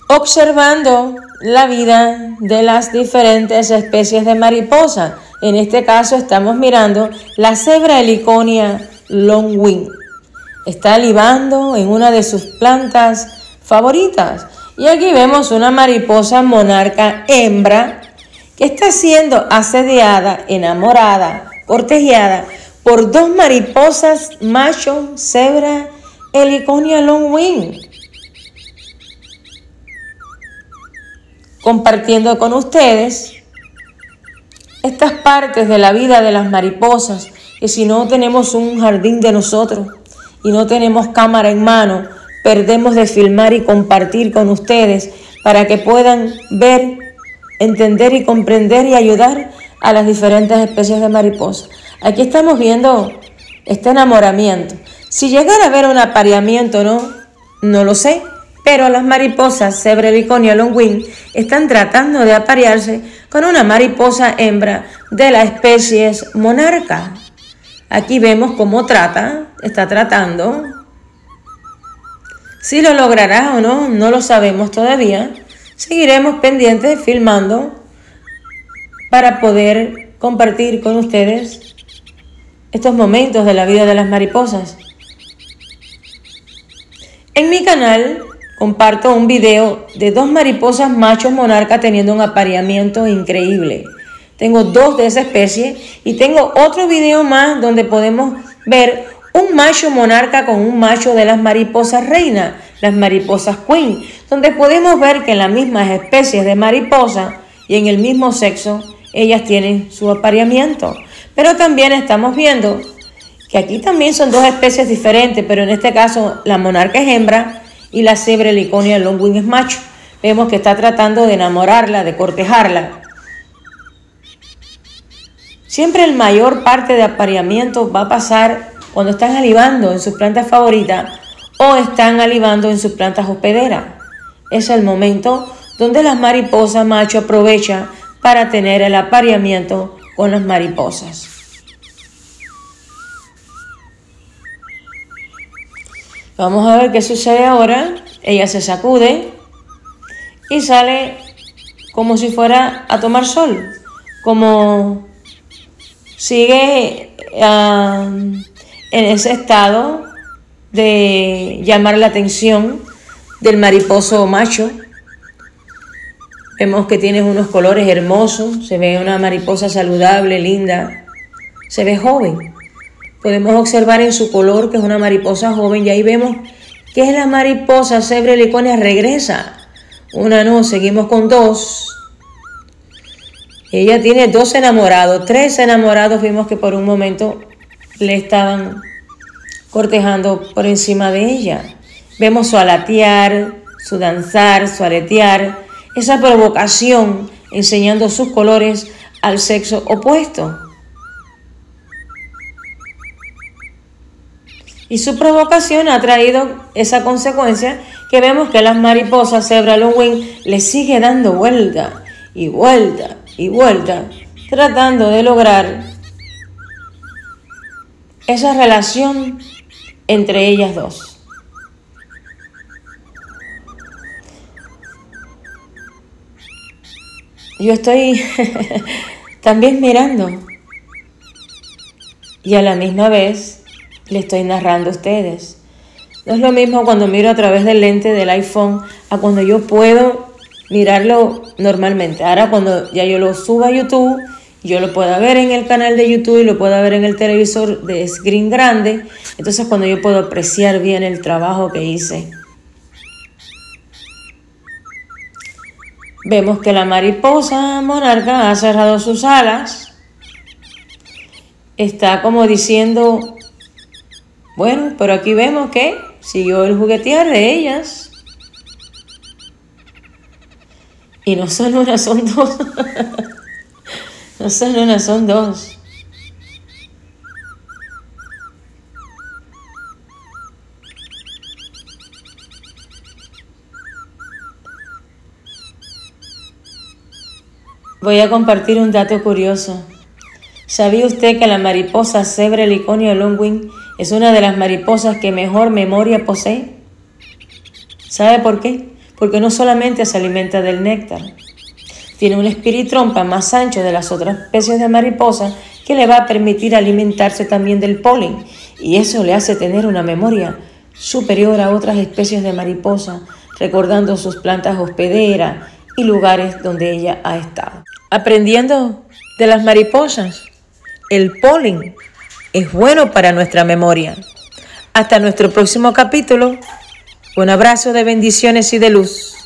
observando la vida de las diferentes especies de mariposa. En este caso estamos mirando la cebra heliconia longwing. Está alivando en una de sus plantas favoritas. Y aquí vemos una mariposa monarca hembra que está siendo asediada, enamorada, cortejada por dos mariposas macho cebra heliconia longwing. Compartiendo con ustedes estas partes de la vida de las mariposas, que si no tenemos un jardín de nosotros y no tenemos cámara en mano, perdemos de filmar y compartir con ustedes para que puedan ver, entender y comprender y ayudar a las diferentes especies de mariposas. Aquí estamos viendo este enamoramiento. Si llegara a haber un apareamiento, no lo sé, pero las mariposas cebra heliconia longwing están tratando de aparearse con una mariposa hembra de la especie monarca. Aquí vemos cómo está tratando. Si lo logrará o no, no lo sabemos todavía. Seguiremos pendientes, filmando, para poder compartir con ustedes estos momentos de la vida de las mariposas. En mi canal comparto un video de dos mariposas machos monarca teniendo un apareamiento increíble. Tengo dos de esa especie y tengo otro video más donde podemos ver un macho monarca con un macho de las mariposas reina, las mariposas queen, donde podemos ver que en las mismas especies de mariposa y en el mismo sexo, ellas tienen su apareamiento. Pero también estamos viendo que aquí también son dos especies diferentes, pero en este caso la monarca es hembra y la cebra heliconia longwing es macho. Vemos que está tratando de enamorarla, de cortejarla. Siempre la mayor parte de apareamiento va a pasar cuando están alivando en sus plantas favoritas o están alivando en sus plantas hospederas. Es el momento donde las mariposas macho aprovechan para tener el apareamiento con las mariposas. Vamos a ver qué sucede ahora. Ella se sacude y sale como si fuera a tomar sol, como sigue en ese estado de llamar la atención del mariposo macho. Vemos que tiene unos colores hermosos, se ve una mariposa saludable, linda, se ve joven. Podemos observar en su color que es una mariposa joven y ahí vemos que es la mariposa cebra heliconia regresa. Una no, seguimos con dos. Ella tiene dos enamorados, tres enamorados. Vimos que por un momento le estaban cortejando por encima de ella. Vemos su alatear, su danzar, su aletear, esa provocación enseñando sus colores al sexo opuesto. Y su provocación ha traído esa consecuencia que vemos que las mariposas cebra longwing le sigue dando vuelta y vuelta y vuelta, tratando de lograr esa relación entre ellas dos. Yo estoy también mirando y a la misma vez le estoy narrando a ustedes. No es lo mismo cuando miro a través del lente del iPhone a cuando yo puedo mirarlo normalmente. Ahora cuando ya yo lo subo a YouTube, yo lo puedo ver en el canal de YouTube y lo puedo ver en el televisor de screen grande. Entonces cuando yo puedo apreciar bien el trabajo que hice. Vemos que la mariposa monarca ha cerrado sus alas. Está como diciendo, bueno, pero aquí vemos que siguió el juguetear de ellas. Y no son una, son dos. No son una, son dos. Voy a compartir un dato curioso. ¿Sabía usted que la mariposa cebra heliconia longwing es una de las mariposas que mejor memoria posee? ¿Sabe por qué? porque no solamente se alimenta del néctar, tiene un espiritrompa más ancho de las otras especies de mariposas que le va a permitir alimentarse también del polen, y eso le hace tener una memoria superior a otras especies de mariposas, recordando sus plantas hospederas y lugares donde ella ha estado. Aprendiendo de las mariposas, el polen es bueno para nuestra memoria. Hasta nuestro próximo capítulo. Un abrazo de bendiciones y de luz.